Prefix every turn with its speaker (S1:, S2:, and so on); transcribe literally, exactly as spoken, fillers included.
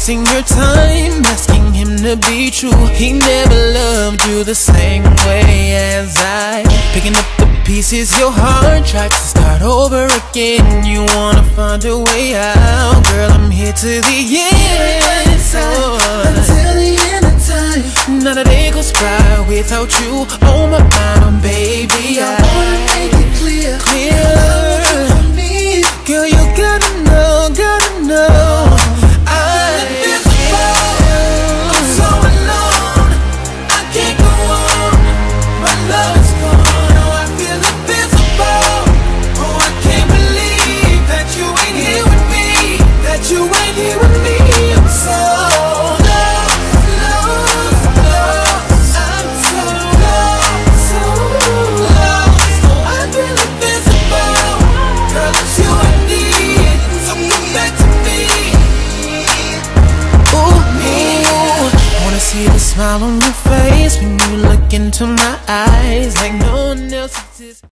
S1: wasting your time asking him to be true. He never loved you the same way as I. Picking up the pieces, your heart tries to start over again. You wanna find a way out, girl, I'm here to the end. So,
S2: until the end of time,
S1: not a day goes by without you on my mind, baby.
S2: I wanna make it clear,
S1: clear.
S2: For me,
S1: girl, you gotta know, gotta know. See the smile on your face when you look into my eyes like no one else exists.